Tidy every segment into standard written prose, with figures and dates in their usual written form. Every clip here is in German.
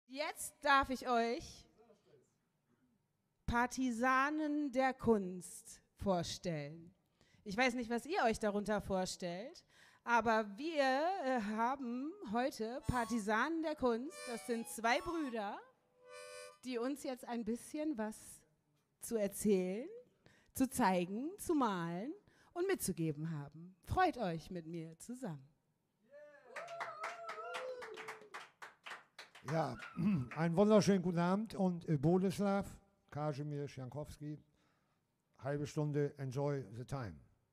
Jetzt darf ich euch Partisanen der Kunst vorstellen. Ich weiß nicht, was ihr euch darunter vorstellt, aber wir haben heute Partisanen der Kunst. Das sind zwei Brüder, die uns jetzt ein bisschen was zu erzählen, zu zeigen, zu malen und mitzugeben haben. Freut euch mit mir zusammen. Ja, einen wunderschönen guten Abend und Boleslav, Kasimir Schankowski, halbe Stunde, enjoy the time.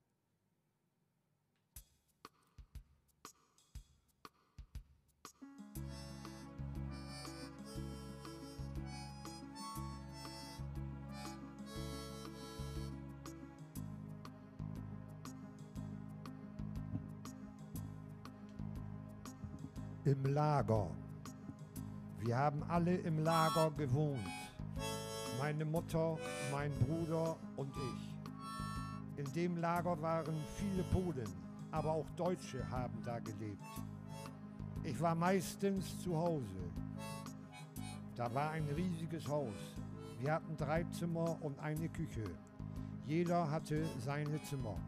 Im Lager. Wir haben alle im Lager gewohnt. Meine Mutter, mein Bruder und ich. In dem Lager waren viele Polen, aber auch Deutsche haben da gelebt. Ich war meistens zu Hause. Da war ein riesiges Haus. Wir hatten 3 Zimmer und eine Küche. Jeder hatte seine Zimmer.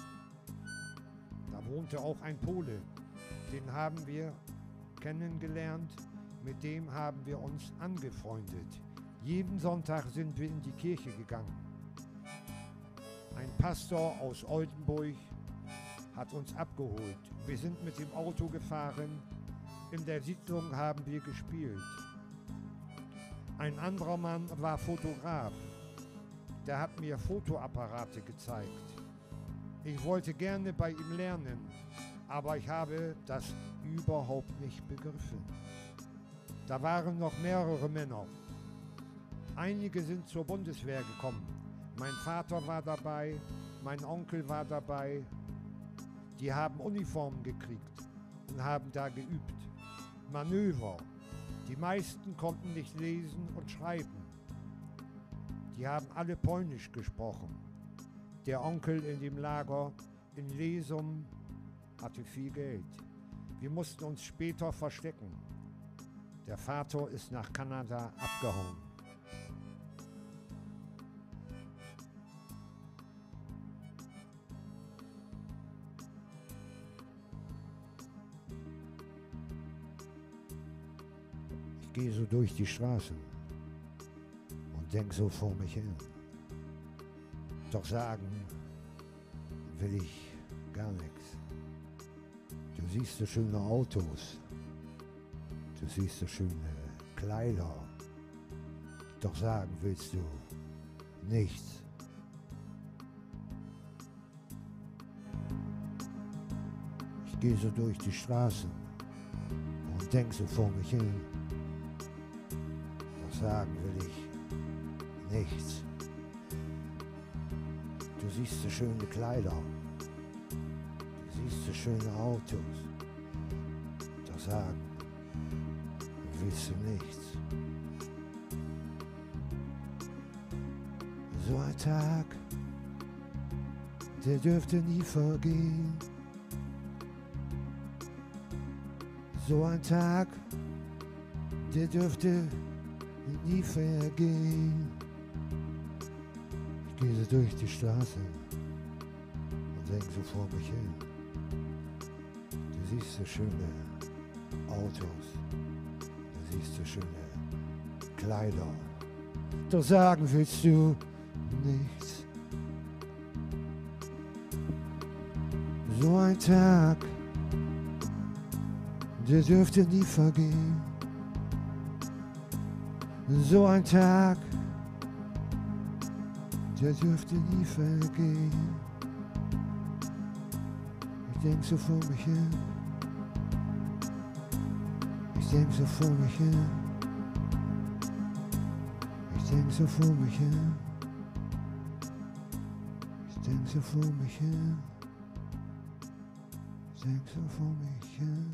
Da wohnte auch ein Pole. Den haben wir kennengelernt. Mit dem haben wir uns angefreundet. Jeden Sonntag sind wir in die Kirche gegangen. Ein Pastor aus Oldenburg hat uns abgeholt. Wir sind mit dem Auto gefahren. In der Siedlung haben wir gespielt. Ein anderer Mann war Fotograf. Der hat mir Fotoapparate gezeigt. Ich wollte gerne bei ihm lernen, aber ich habe das überhaupt nicht begriffen. Da waren noch mehrere Männer. Einige sind zur Bundeswehr gekommen. Mein Vater war dabei, mein Onkel war dabei. Die haben Uniformen gekriegt und haben da geübt. Manöver. Die meisten konnten nicht lesen und schreiben. Die haben alle Polnisch gesprochen. Der Onkel in dem Lager in Lesum hatte viel Geld. Wir mussten uns später verstecken. Der Vater ist nach Kanada abgehauen. Ich gehe so durch die Straßen und denk so vor mich hin. Doch sagen will ich gar nichts. Du siehst so schöne Autos. Du siehst so schöne Kleider, doch sagen willst du nichts. Ich gehe so durch die Straßen und denk so vor mich hin, doch sagen will ich nichts. Du siehst so schöne Kleider, du siehst so schöne Autos, doch sagen willst du nichts. So ein Tag, der dürfte nie vergehen. So ein Tag, der dürfte nie vergehen. Ich gehe so durch die Straße und denk so vor mich hin. Du siehst so schöne Autos. Du siehst so schöne Kleider, doch sagen willst du nichts. So ein Tag, der dürfte nie vergehen. So ein Tag, der dürfte nie vergehen. Ich denk so vor mich hin. Ich denk so vor mich hin. Ich denk so vor mich hin. Ich denk so vor mich hin. Ich denk so vor mich hin.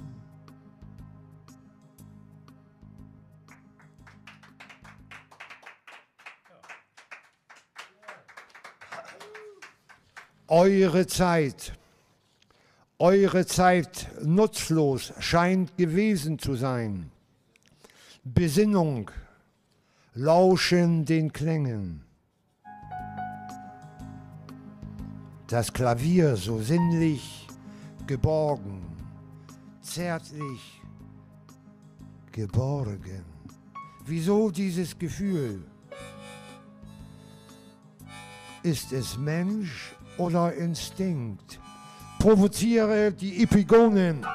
Eure Zeit nutzlos scheint gewesen zu sein. Besinnung, lauschen den Klängen. Das Klavier so sinnlich geborgen, zärtlich geborgen. Wieso dieses Gefühl? Ist es Mensch oder Instinkt? Provoziere die Epigonen.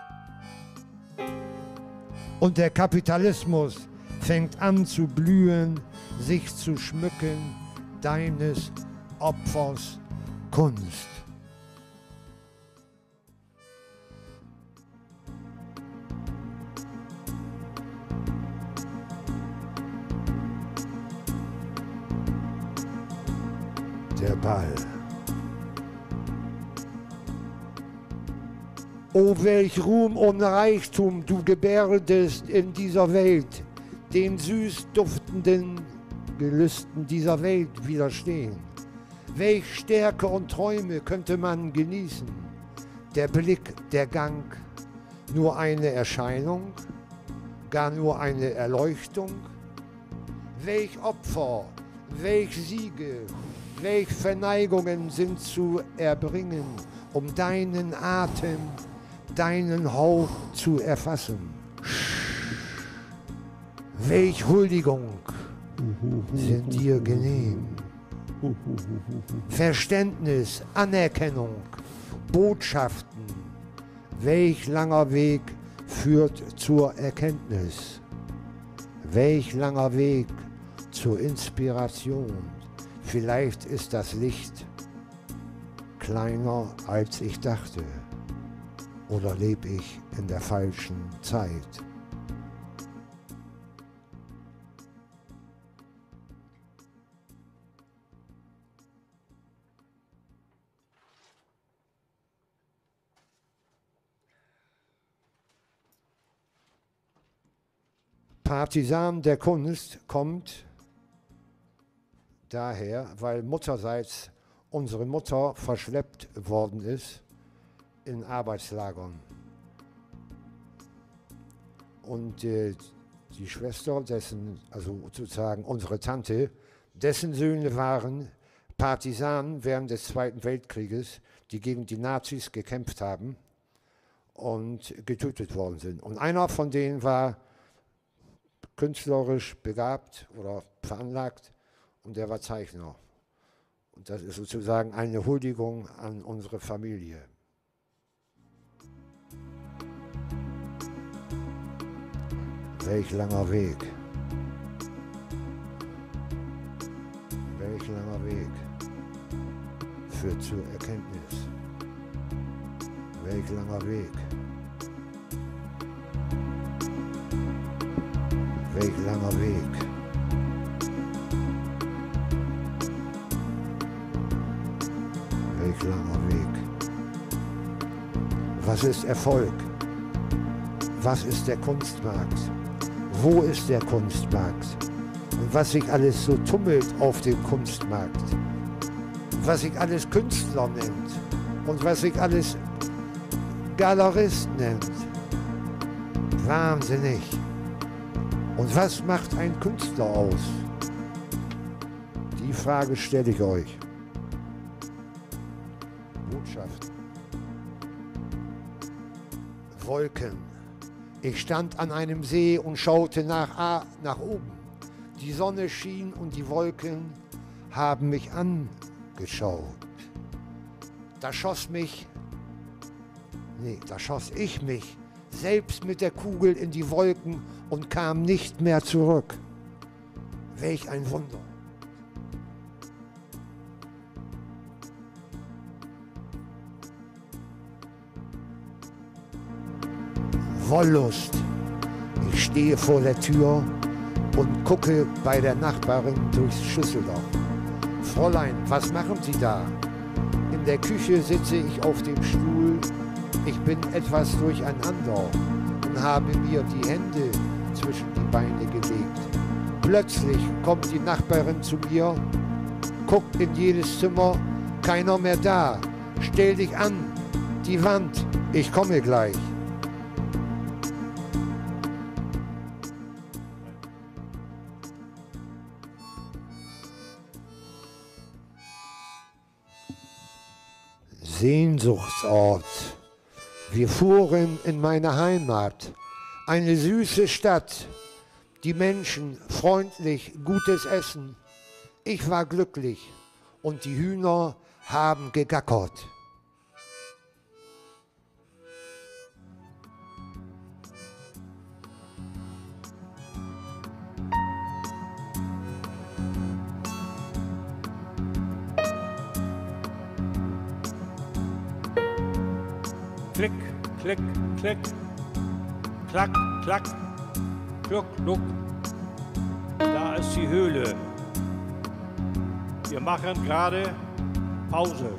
Und der Kapitalismus fängt an zu blühen, sich zu schmücken, deines Opfers Kunst. Der Ball. O welch Ruhm und Reichtum du gebärdest in dieser Welt, den süß duftenden Gelüsten dieser Welt widerstehen. Welch Stärke und Träume könnte man genießen? Der Blick, der Gang, nur eine Erscheinung, gar nur eine Erleuchtung? Welch Opfer, welch Siege, welch Verneigungen sind zu erbringen, um deinen Atem, deinen Hauch zu erfassen? Welch Huldigung sind dir genehm? Verständnis, Anerkennung, Botschaften. Welch langer Weg führt zur Erkenntnis? Welch langer Weg zur Inspiration? Vielleicht ist das Licht kleiner, als ich dachte. Oder lebe ich in der falschen Zeit? Partisan der Kunst kommt daher, weil mutterseits unsere Mutter verschleppt worden ist in Arbeitslagern. Und die Schwester, also sozusagen unsere Tante, dessen Söhne waren Partisanen während des Zweiten Weltkrieges, die gegen die Nazis gekämpft haben und getötet worden sind. Und einer von denen war künstlerisch begabt oder veranlagt und der war Zeichner. Und das ist sozusagen eine Huldigung an unsere Familie. Welch langer Weg. Welch langer Weg führt zur Erkenntnis. Welch langer Weg. Welch langer Weg. Welch langer Weg. Was ist Erfolg? Was ist der Kunstmarkt? Wo ist der Kunstmarkt? Und was sich alles so tummelt auf dem Kunstmarkt? Was sich alles Künstler nennt und was sich alles Galerist nennt. Wahnsinnig. Und was macht ein Künstler aus? Die Frage stelle ich euch. Botschaft. Wolken. Ich stand an einem See und schaute nach oben. Die Sonne schien und die Wolken haben mich angeschaut. Da schoss ich mich selbst mit der Kugel in die Wolken und kam nicht mehr zurück. Welch ein Wunder. Wollust. Ich stehe vor der Tür und gucke bei der Nachbarin durchs Schüsselloch. Fräulein, was machen Sie da? In der Küche sitze ich auf dem Stuhl. Ich bin etwas durcheinander und habe mir die Hände zwischen die Beine gelegt. Plötzlich kommt die Nachbarin zu mir, guckt in jedes Zimmer, keiner mehr da. Stell dich an, die Wand, ich komme gleich. Sehnsuchtsort. Wir fuhren in meine Heimat, eine süße Stadt, die Menschen freundlich, gutes Essen. Ich war glücklich und die Hühner haben gegackert. Klick, klick, klick, klack, klack, kluck, kluck. Da ist die Höhle. Wir machen gerade Pause.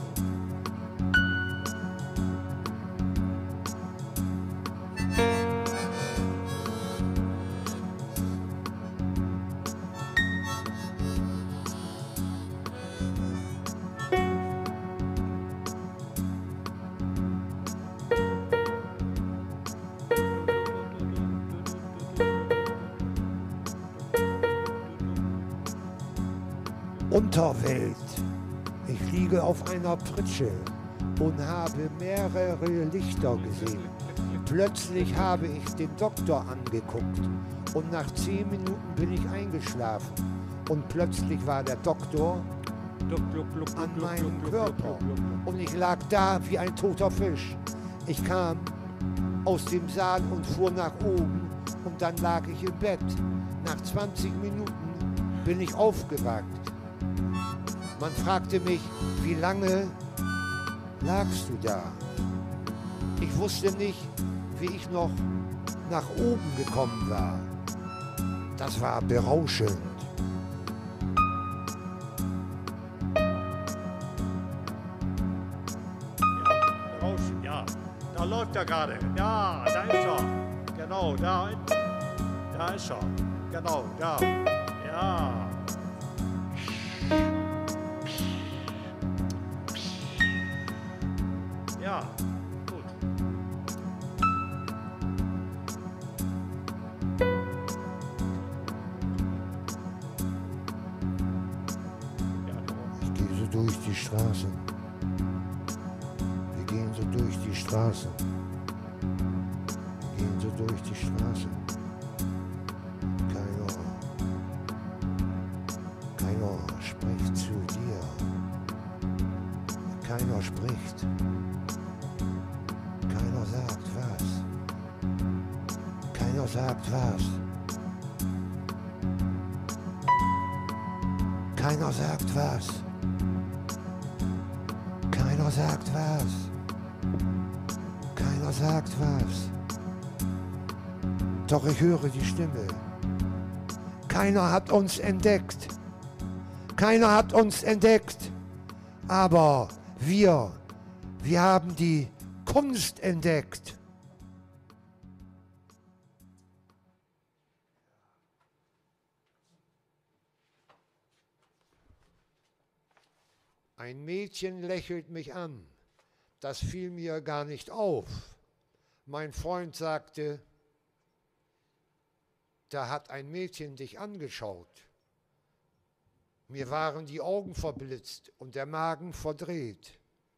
Unterwelt. Ich liege auf einer Pritsche und habe mehrere Lichter gesehen. Plötzlich habe ich den Doktor angeguckt und nach 10 Minuten bin ich eingeschlafen. Und plötzlich war der Doktor an meinem Körper und ich lag da wie ein toter Fisch. Ich kam aus dem Saal und fuhr nach oben und dann lag ich im Bett. Nach 20 Minuten bin ich aufgewacht. Man fragte mich, wie lange lagst du da? Ich wusste nicht, wie ich noch nach oben gekommen war. Das war berauschend. Ja, draußen, ja. Da läuft er gerade. Ja, da ist er. Genau, da. Da ist er. Genau, da. Ja. Ja, gut. Ich gehe so durch die Straße. Wir gehen so durch die Straße. Wir gehen so durch die Straße. Keiner spricht zu dir. Keiner spricht. Keiner sagt was. Keiner sagt was. Keiner sagt was. Keiner sagt was. Keiner sagt was. Doch ich höre die Stimme. Keiner hat uns entdeckt. Keiner hat uns entdeckt. Aber wir haben die Kunst entdeckt. Ein Mädchen lächelt mich an. Das fiel mir gar nicht auf. Mein Freund sagte, da hat ein Mädchen dich angeschaut. Mir waren die Augen verblitzt und der Magen verdreht.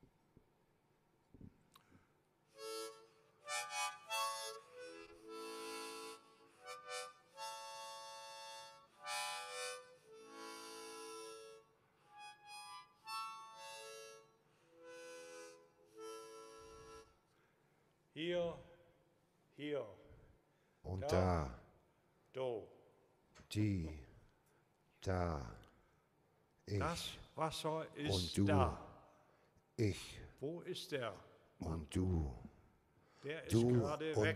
Hier. Und da, Do. die, da, ich Das Wasser ist und du, da. ich Wo ist der? und du, Der ist du gerade und weg.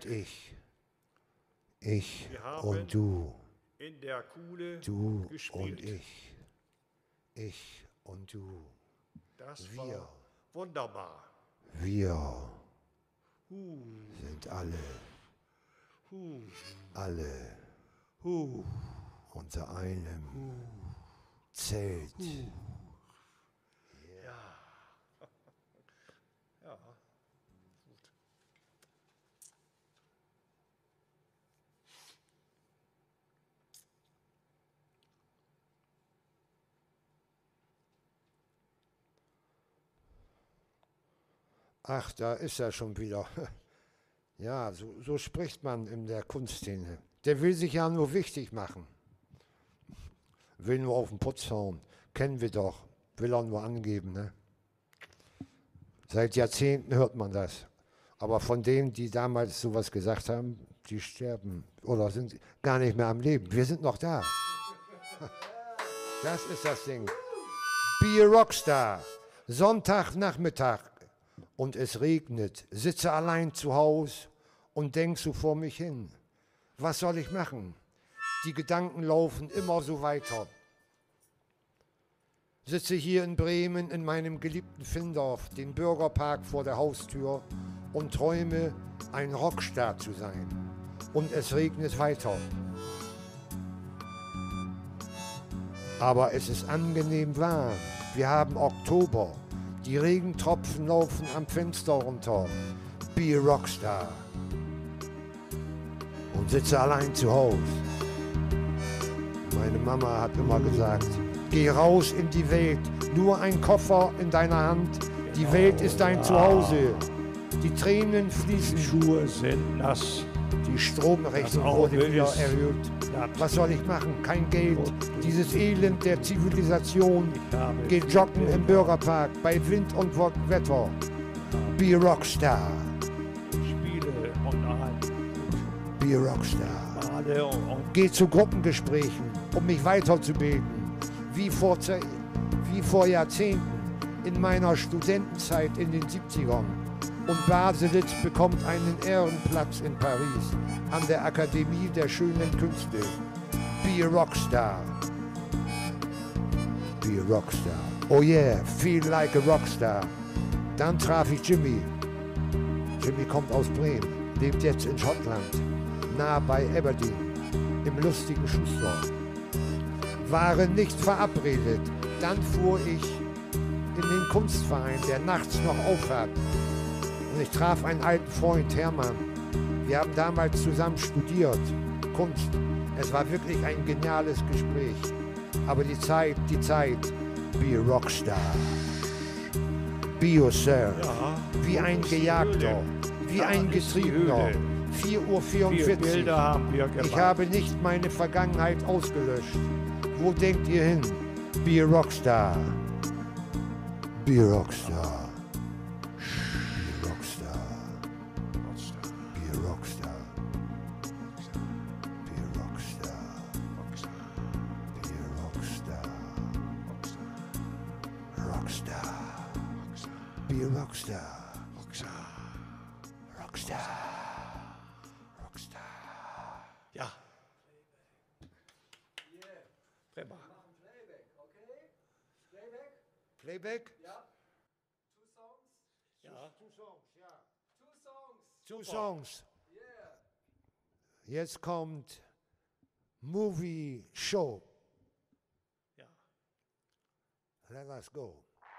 ich Wir haben und du, in der Kuhle du gespielt. und ich und du. Das Wir. war wunderbar. Wir sind alle unter einem Zelt. Ja. Gut. Ach, da ist er schon wieder. Ja, so spricht man in der Kunstszene. Der will sich ja nur wichtig machen. Will nur auf den Putz hauen. Kennen wir doch. Will er nur angeben, ne? Seit Jahrzehnten hört man das. Aber von denen, die damals sowas gesagt haben, die sterben oder sind gar nicht mehr am Leben. Wir sind noch da. Das ist das Ding. Be a Rockstar. Sonntagnachmittag und es regnet. Sitze allein zu Hause und denk so vor mich hin. Was soll ich machen? Die Gedanken laufen immer so weiter. Sitze hier in Bremen in meinem geliebten Findorf, den Bürgerpark vor der Haustür und träume, ein Rockstar zu sein. Und es regnet weiter. Aber es ist angenehm warm. Wir haben Oktober. Die Regentropfen laufen am Fenster runter. Be a Rockstar. Und sitze allein zu Hause. Meine Mama hat immer gesagt, geh raus in die Welt. Nur ein Koffer in deiner Hand. Die Welt ist dein Zuhause. Die Tränen fließen. Die Schuhe sind nass. Die Stromrechnung wurde wieder erhöht. Was soll ich machen? Kein Geld. Dieses Elend der Zivilisation. Geht joggen im Bürgerpark bei Wind und Wetter. Be a Rockstar. Spiele und Be a Rockstar. Geh zu Gruppengesprächen, um mich weiterzubilden. Wie vor Jahrzehnten in meiner Studentenzeit in den 70ern. Und Baselitz bekommt einen Ehrenplatz in Paris an der Akademie der schönen Künste. Be a Rockstar. Be a Rockstar. Oh yeah, feel like a Rockstar. Dann traf ich Jimmy. Jimmy kommt aus Bremen, lebt jetzt in Schottland, nah bei Aberdeen, im lustigen Schuster. Waren nicht verabredet. Dann fuhr ich in den Kunstverein, der nachts noch aufhat. Und ich traf einen alten Freund, Hermann. Wir haben damals zusammen studiert, Kunst. Es war wirklich ein geniales Gespräch. Aber die Zeit, be a Rockstar. Be yourself. Ja, wie ein Gejagter, wie ein Getriebener. 4:44 Uhr. Ich habe nicht meine Vergangenheit ausgelöscht. Wo denkt ihr hin? Be a Rockstar. Be a Rockstar. Be a Rockstar. Rockstar. Ja. Prima. Playback? Ja. Two songs? Ja. Two songs. Jetzt kommt Movie Show. Ja. Let us go.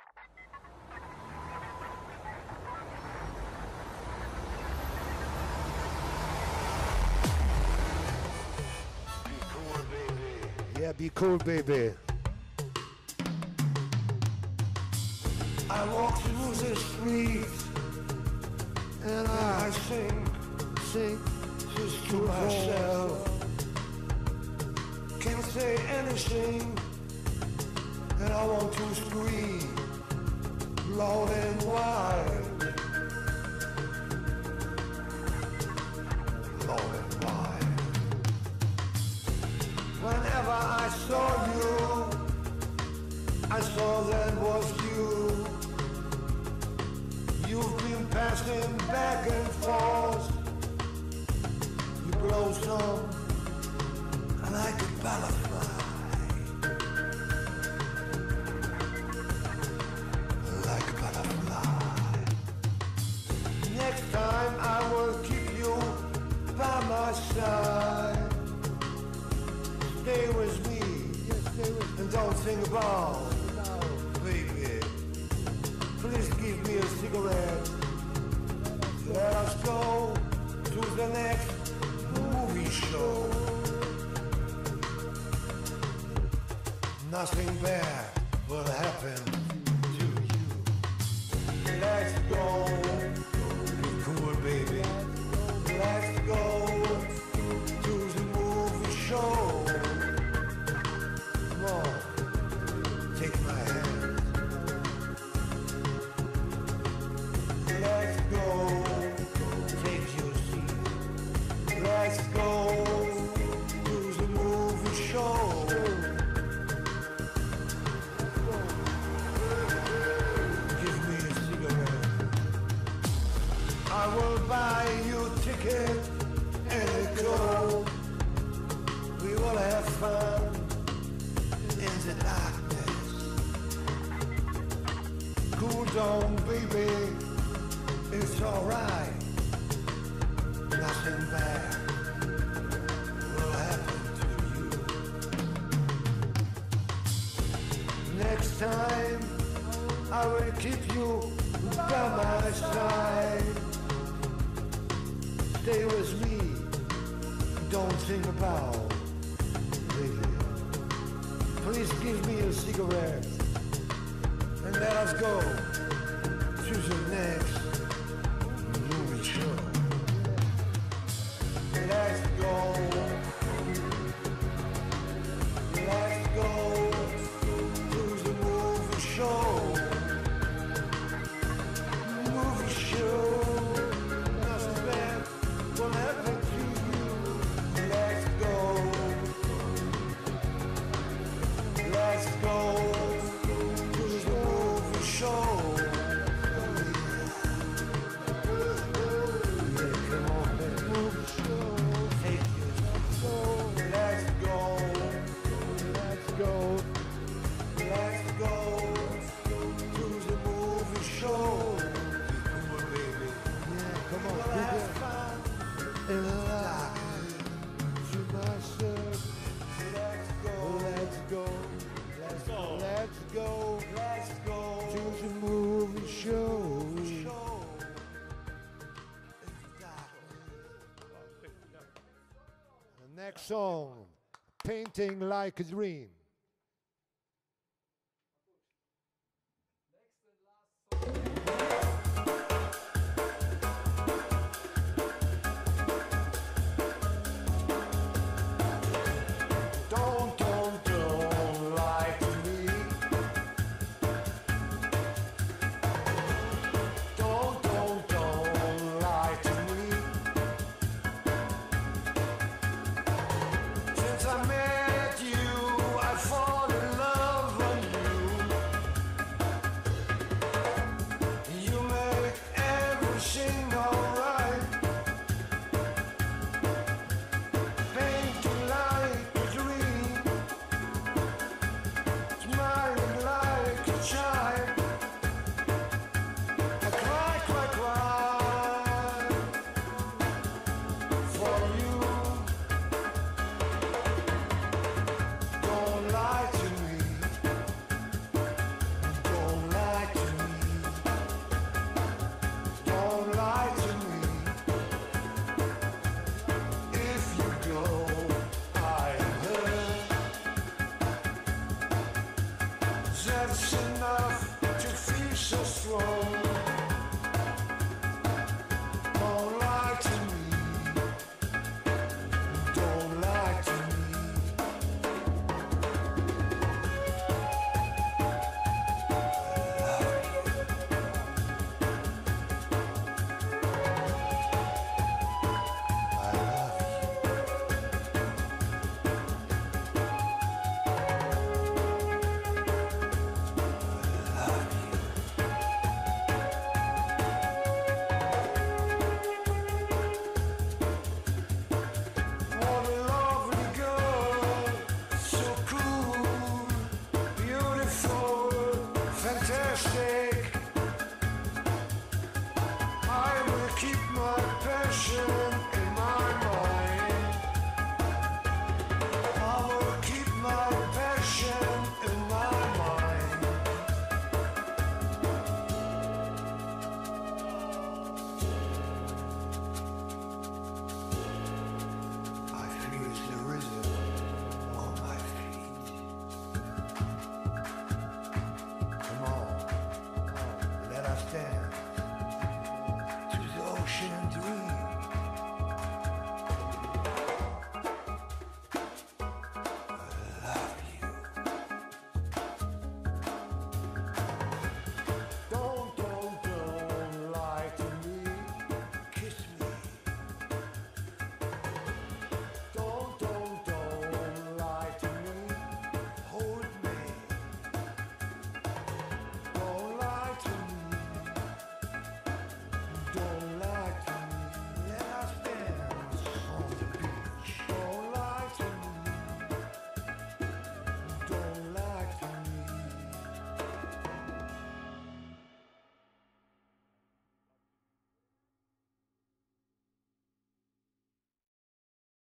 Yeah, be cool, baby. I walk through the streets and I sing just to myself. Can't say anything and I want to scream loud and wild. Loud and wild. Whenever I saw you, I saw that was you. You've been passing back and forth. You blossom like a butterfly. Like a butterfly. Next time I will keep you by my side. Stay with me, and don't think about, baby. Please give me a cigarette. Let us go to the next movie show. Nothing bad will happen to you. Let Let's go. Be cool, baby. Let's go to the movie show. Come on, take my hand. Let's go, take your seat. Let's go to the movie show. Give me a cigarette. I will buy you a ticket and go. We will have fun in the darkness. Cool down, baby. It's alright. Nothing bad will happen to you. Next time I will keep you by my side. Stay with me. Don't think about baby. Please give me a cigarette and let us go to the next movie show. Let's go. Let's go to the movie show. Movie show. Nothing bad will happen to you. Let's go. Let's go to the movie show. Next song, Painting Like a Dream. Don't lie to me. Don't lie to me. Since I met you, I fall in love on you. You make everything alright. Painting like a dream, smiling like a child. I cry for you. Don't lie to me. Don't lie to me. Don't lie to me. If you go, I hurt. That's enough to feel so strong.